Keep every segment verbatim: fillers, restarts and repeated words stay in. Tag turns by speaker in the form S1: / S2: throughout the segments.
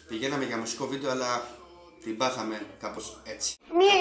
S1: Πηγαίναμε για μουσικό βίντεο, αλλά την πάθαμε κάπως έτσι.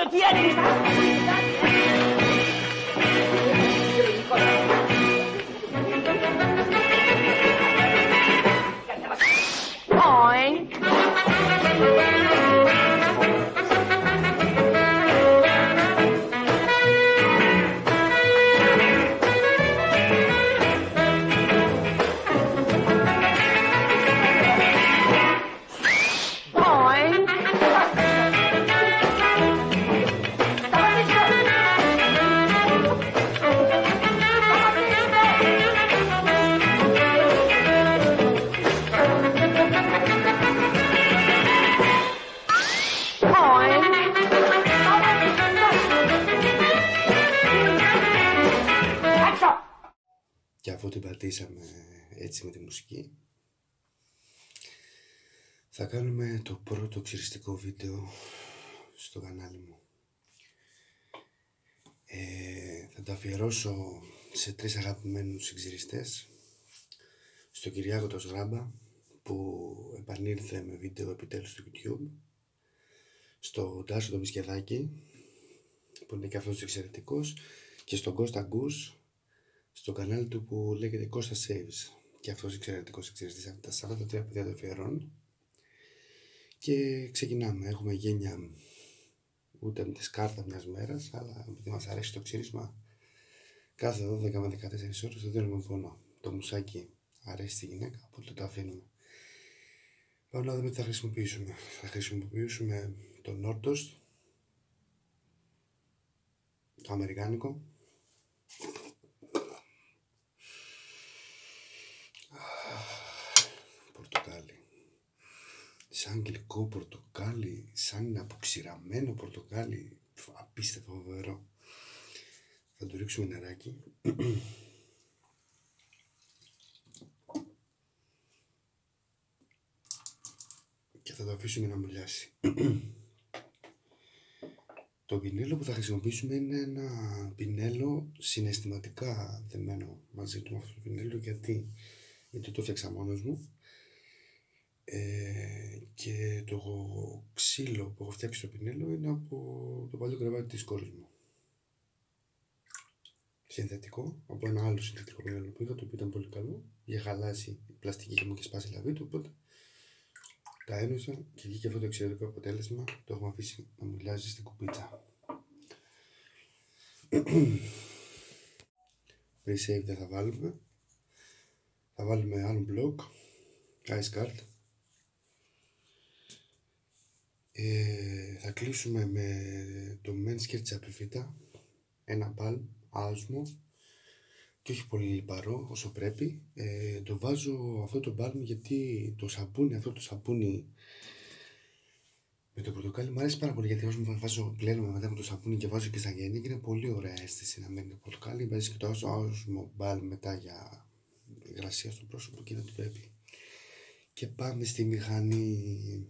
S1: Και αφού την πατήσαμε έτσι με τη μουσική, θα κάνουμε το πρώτο ξυριστικό βίντεο στο κανάλι μου. Ε, θα το αφιερώσω σε τρεις αγαπημένους εξυριστές. Στο Κυριάκο το Σγράμπα, που επανήλθε με βίντεο επιτέλους στο YouTube. Στο Τάσο το Μισκεδάκι, που είναι και αυτός εξαιρετικός. Και στον Κώστα Γκους, στο κανάλι του που λέγεται Κώστα Saves, και αυτός εξαιρετικός εξαιρετής. Τα σαράντα τρία παιδιά το αφιερώνουν. Και ξεκινάμε. Έχουμε γένεια ούτε με τη σκάρτα μιας μέρας, αλλά επειδή μας αρέσει το ξύρισμα, κάθε δώδεκα με δεκατέσσερις ώρες το δίνουμε πόνο. Το μουσάκι αρέσει στη γυναίκα, οπότε το αφήνουμε. Πάμε να δούμε τι θα χρησιμοποιήσουμε. Θα χρησιμοποιήσουμε το Nordust, το αμερικάνικο. Πορτοκάλι. Σαν γλυκό πορτοκάλι, σαν αποξηραμένο πορτοκάλι. Απίστευτο, φοβερό. Θα του ρίξουμε νεράκι. Και θα το αφήσουμε να μουλιάσει. Το πινέλο που θα χρησιμοποιήσουμε είναι ένα πινέλο συναισθηματικά δεμένο μαζί του με αυτό το πινέλο, γιατί, γιατί το έφτιαξα μόνος μου. Ε, και το ξύλο που έχω φτιάξει το πινέλο είναι από το παλιό κρεβάτι της κόρης μου. Συνθετικό, από ένα άλλο συνθετικό πινέλο που είχα, το οποίο ήταν πολύ καλό. Είχε χαλάσει η πλαστική και μου είχε σπάσει η λαβή του, οπότε τα ένωσα και βγήκε αυτό το εξαιρετικό αποτέλεσμα. Το έχουμε αφήσει να μουλιάζει στην κουπίτσα. Pre-save δεν θα βάλουμε. Θα βάλουμε άλλο block, ice card. Ε, θα κλείσουμε με το Men's Sketch Apifita, ένα palm, άσμο και όχι πολύ λιπαρό όσο πρέπει. Ε, το βάζω αυτό το balm γιατί το σαπούνι, αυτό το σαπούνι με το πορτοκάλι μου αρέσει πάρα πολύ, γιατί όσο βάζω πλένομαι μετά με το σαπούνι και βάζω και στα γέννη και είναι πολύ ωραία αίσθηση να μένει το πορτοκάλι. Βάζεις και το άσμο balm μετά για υγρασία στο πρόσωπο και είναι ό,τι πρέπει. Και πάμε στη μηχανή.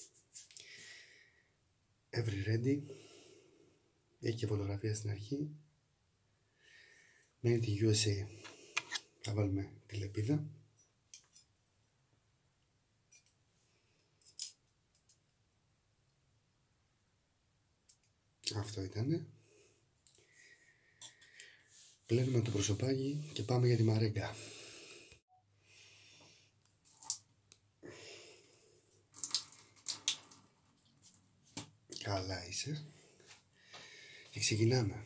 S1: Every ready. Έχει και φωτογραφία στην αρχή. Made in γιου ες έι. Θα βάλουμε τη λεπίδα. Αυτό ήτανε. Πλένουμε το προσωπάκι και πάμε για τη μαρέγκα. Καλά είσαι. Και ξεκινάμε.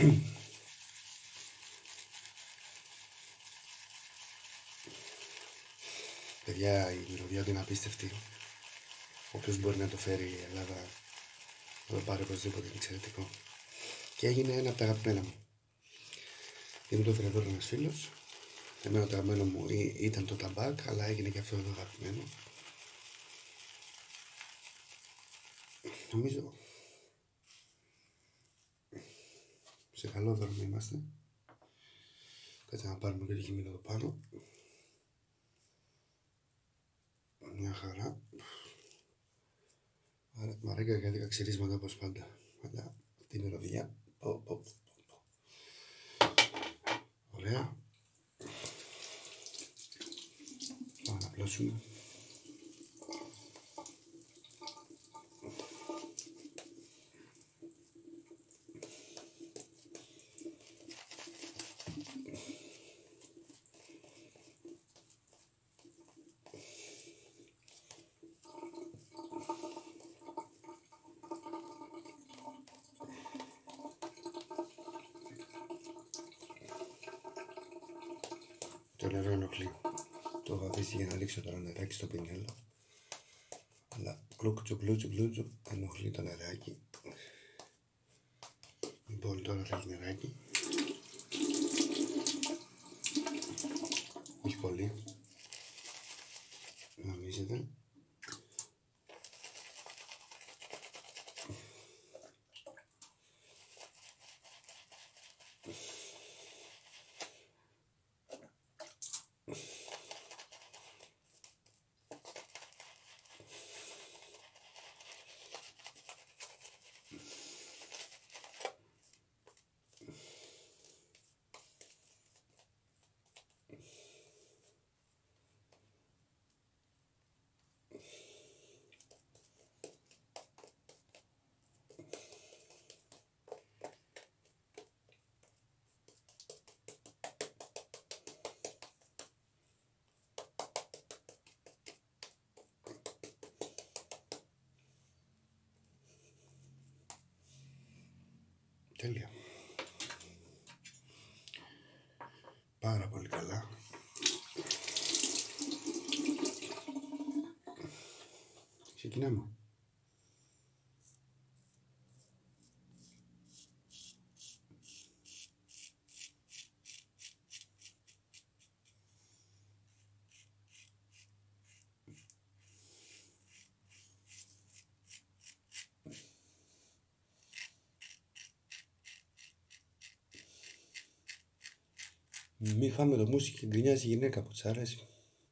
S1: Παιδιά, η μυρωδιά του είναι απίστευτη. Όποιος μπορεί να το φέρει η Ελλάδα θα το πάρει οπωσδήποτε, είναι εξαιρετικό. Και έγινε ένα από τα αγαπημένα μου. Είναι το έφερε εδώ ένας φίλος. Εμένα το αγαπημένο μου ήταν το ταμπάκ, αλλά έγινε και αυτό το αγαπημένο. Νομίζω σε καλό δρόμο είμαστε. Κάτσε να πάρουμε και τη χημία εδώ πάνω. Μια χαρά. Άρα μ' αρέσει και δέκα ξυρίσματα όπως πάντα. Αλλά τη μυρωδιά. Πο, πο, πο, πο. Ωραία. Πάμε να απλώσουμε. Το νερό ενοχλεί. Το έχω αφήσει για να ρίξω τώρα νεράκι στο πινέλο. Αλλά κλούκτσου κλούτσου κλούτσου ενοχλεί το νεράκι. Λοιπόν, τώρα θέλει νεράκι. Όχι πολύ. Νομίζετε. Τέλεια. Πάρα πολύ καλά. Ξεκινάμε. Μη φάμε το μουσι και γκρινιάζει η γυναίκα που της αρέσει.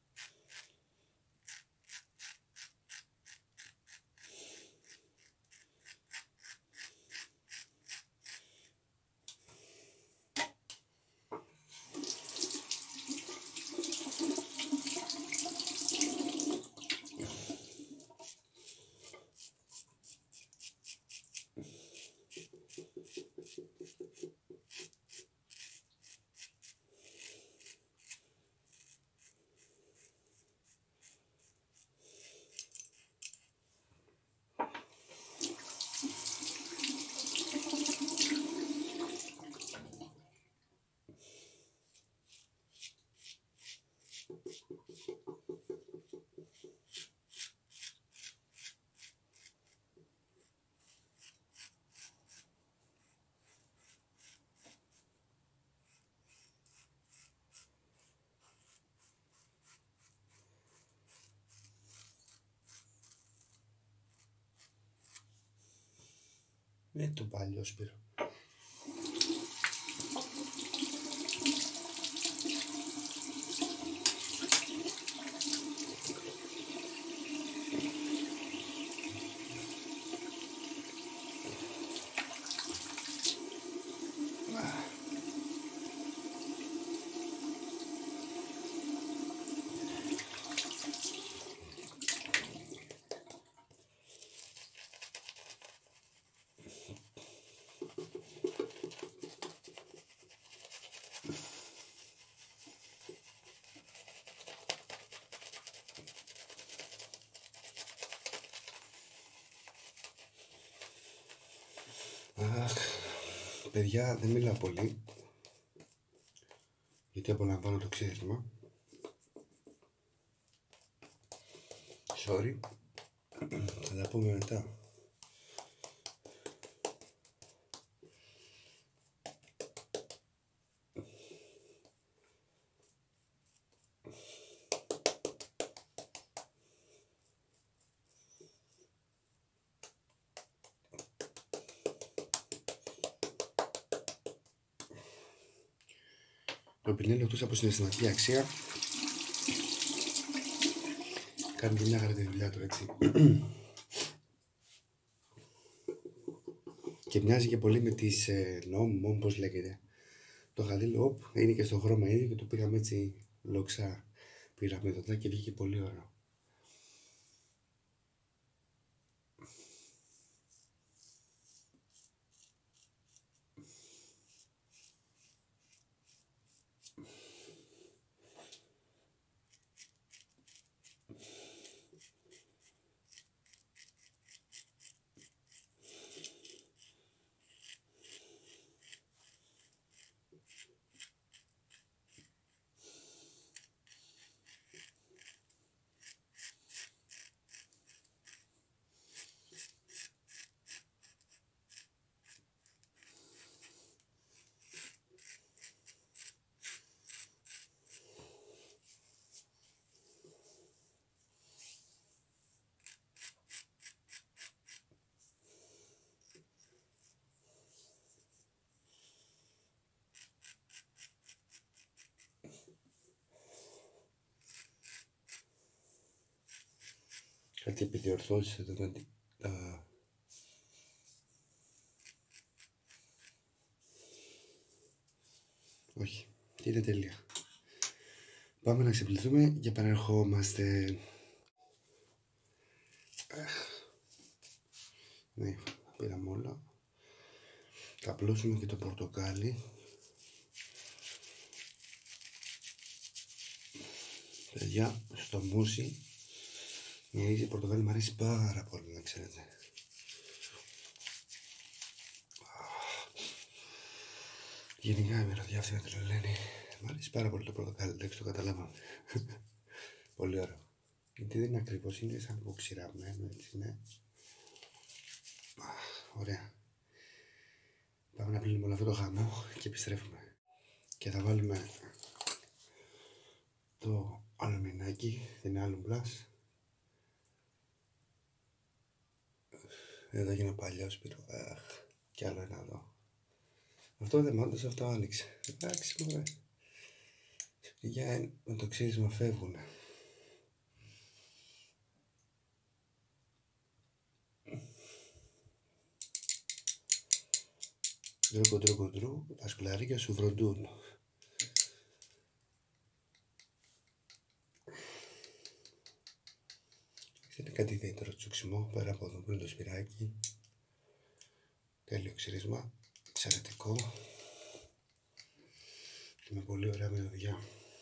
S1: Ε, το παλιό Σπύρο. Αχ, παιδιά, δεν μιλάω πολύ γιατί απολαμβάνω το ξύρισμα. Sorry. Θα τα πούμε μετά. Το πινέλο εκτός από συναισθηματική αξία κάνει και μια χαρά τη δουλειά του, έτσι. Και μοιάζει και πολύ με τις ε, νόμ, πώς λέγεται. Το χαλίλο, οπ, είναι και στο χρώμα ίδιο και το πήγαμε έτσι λοξά. Πήραμε το και βγήκε πολύ ωραίο. Κάτι επιδιορθώσεις εδώ με την... Uh, όχι, είναι τέλεια. Πάμε να ξεπληθούμε και επανερχόμαστε. Ναι, πήραμε όλα. Θα απλώσουμε και το πορτοκάλι. Παιδιά, στο μουσι η πορτοκάλι μου αρέσει πάρα πολύ, να ξέρετε. Γενικά η μυρωδιά αυτή με τρελαίνει. Μ' αρέσει πάρα πολύ το πορτοκάλι, εντάξει, το καταλάβαμε. Πολύ ωραίο. Γιατί δεν είναι ακριβώς, είναι σαν υποξηραμένο, έτσι, ναι. Ωραία. Πάμε να πλύνουμε όλο αυτό το χαμό και επιστρέφουμε. Και θα βάλουμε το αλουμινάκι, την Alum Plus. Εδώ γίνει ο παλιός πύρο. Αχ, κι άλλο ένα εδώ. Αυτό δεν μ' αυτό άνοιξε. Εντάξει, μωρέ. Για με το ξύρισμα φεύγουνε. Ντρου κοντρού κοντρού, τα σκουλαρίκια σου βροντούν. Δεν είναι κάτι ιδιαίτερο τσουξιμό πέρα από εδώ που είναι το σπυράκι. Τέλειο ξύρισμα, εξαιρετικό και με πολύ ωραία μυρωδιά.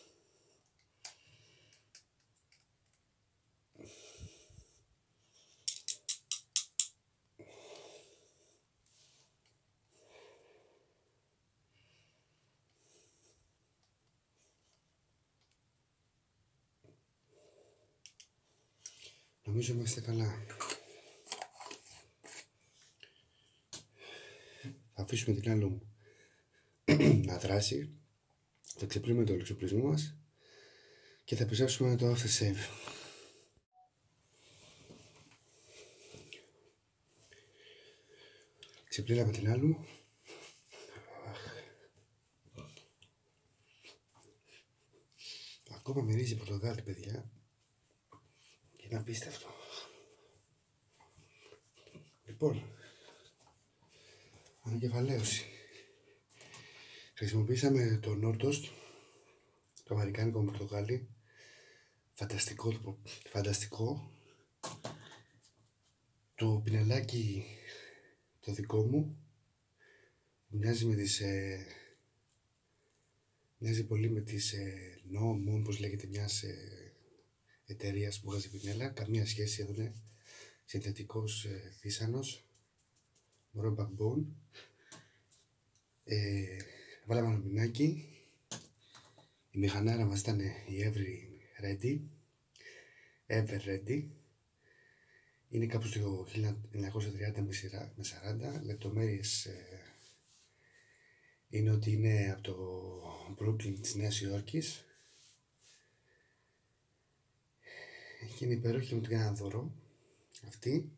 S1: Νομίζω είμαστε καλά. Θα αφήσουμε την Alum να δράσει. Θα ξεπλύνουμε το εξοπλισμό μας και θα επιστρέψουμε το after save. Ξεπλύναμε την Alum. Ακόμα μυρίζει πορτοκάλι, παιδιά. Είναι απίστευτο. Λοιπόν, ανακεφαλαίωση. Χρησιμοποίησαμε το Nordost, το αμερικάνικο πορτοκάλι. Φανταστικό, φανταστικό. Το πινελάκι το δικό μου μοιάζει με τις ε, μοιάζει πολύ με τις ε, νόμων, όπως λέγεται, μιας ε, εταιρείας που βγάζει πινέλα. Καμία σχέση, εδώ είναι συνθετικός ε, θύσανος, μωρό backbone. Ε, βάλαμε αλουμινάκι. Η μηχανάρα μας ήταν η Every Ready, Ever Ready. Είναι κάπου στο χίλια εννιακόσια τριάντα με σαράντα. Λεπτομέρειες ε, είναι ότι είναι από το Brooklyn της Νέας Υόρκης. Είναι υπέροχη, μου την έκανα δώρο αυτή.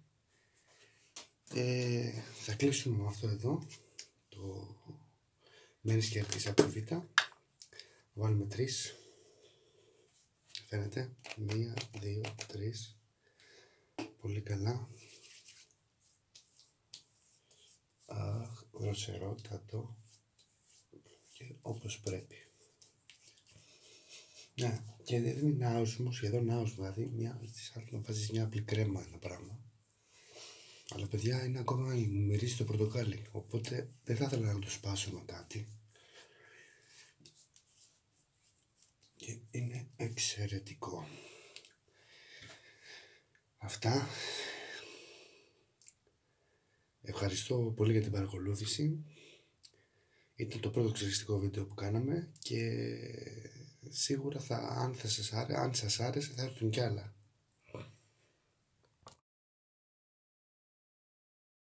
S1: Ε, θα κλείσουμε με αυτό εδώ το μέρης κέρδης από τη Β. Βάλουμε τρεις. Φαίνεται. Μία, δύο, τρεις. Πολύ καλά. Αχ, δροσερότατο και όπως πρέπει. Ναι, και δεν είναι άοσμο, σχεδόν άοσμο, δηλαδή μια, στις άλλες να βάζεις μια απλή κρέμα ένα πράγμα. Αλλά παιδιά, είναι ακόμα μυρίζει το πορτοκάλι, οπότε δεν θα ήθελα να το σπάσω με κάτι. Και είναι εξαιρετικό. Αυτά. Ευχαριστώ πολύ για την παρακολούθηση. Ήταν το πρώτο ξεχωριστικό βίντεο που κάναμε και σίγουρα θα, αν, θα σας άρεσε, αν σας άρεσε θα έρθουν κι άλλα.